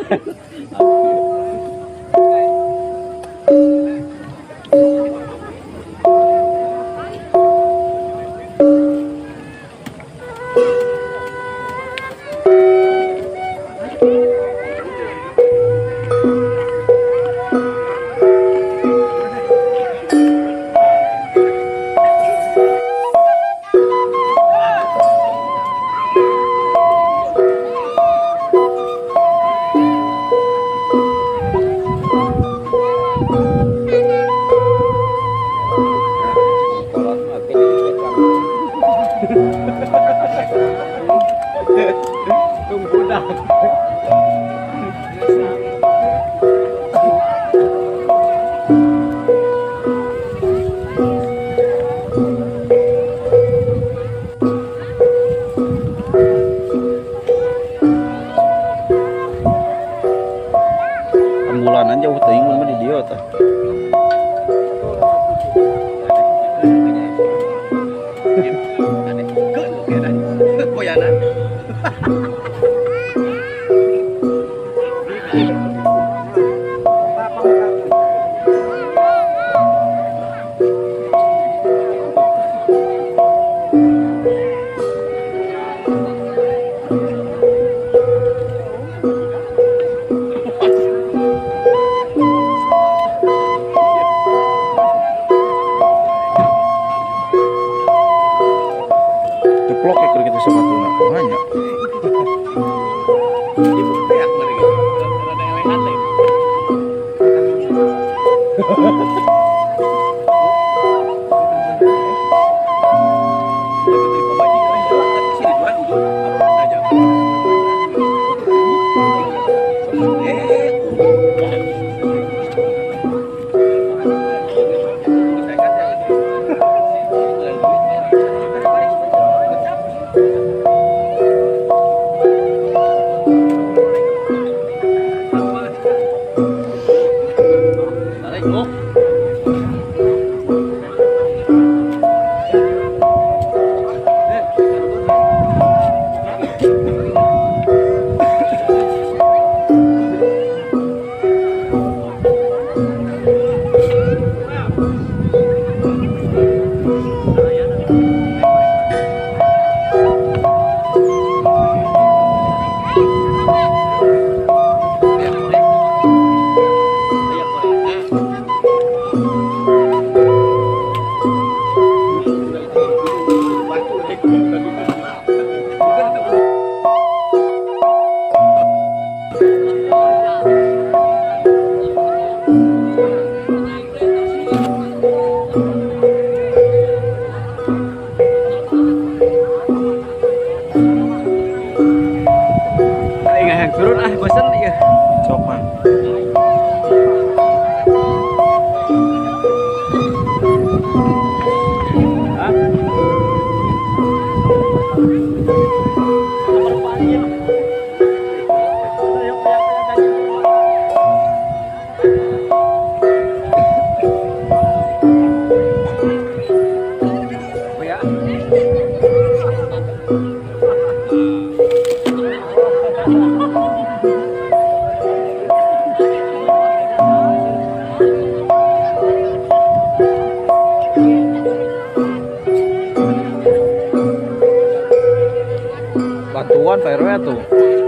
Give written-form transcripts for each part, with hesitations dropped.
Ambulanan jauh teuing mun di dieu tah. Ceplok ya keur kitu sepatuna banyak. Ibu beak meureun gitu. Rada elehan teh. Turun bosan ya. Sok man. Batuan Pak RW tuh.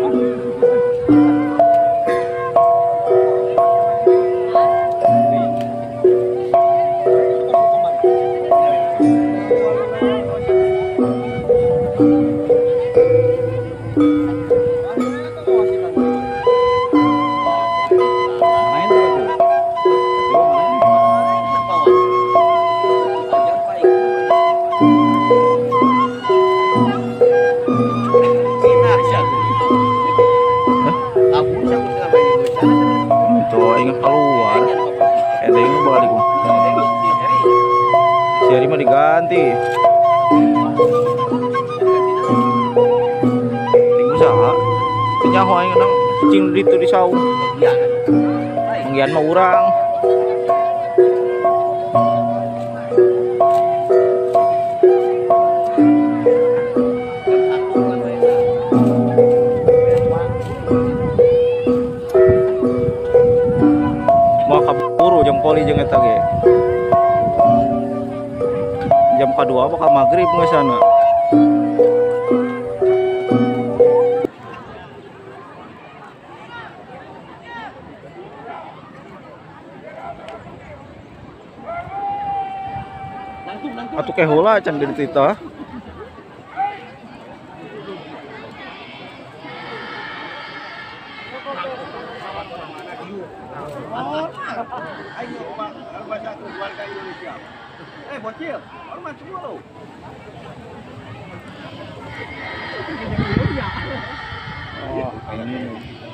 Ingat keluar, edeng balik. Si Ari mah diganti. Ting usaha. Nyaho aing nang cing ditu di saung. Iya. Manggian mah urang. jam kedua apa maghrib nggak sana. Atuh kehola can gede tita. Ayo Pak, baca warga Indonesia. Bocil, hormat semua lo. Oh, ini.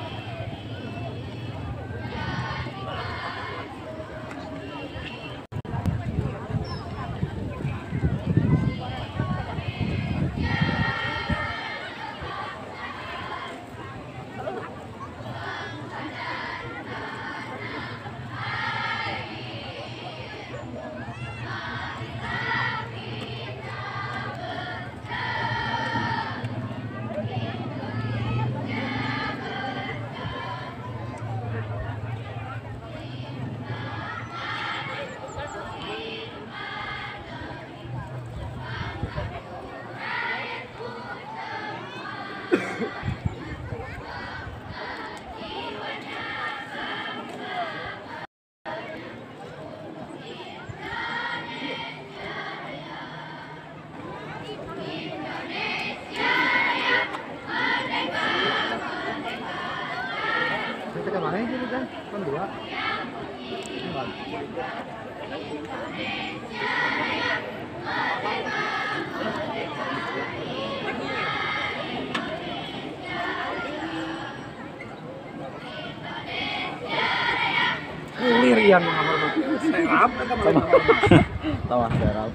Kita kemana ini kan? Kan dua. Kulir yang menghormati. Serap Sama serap.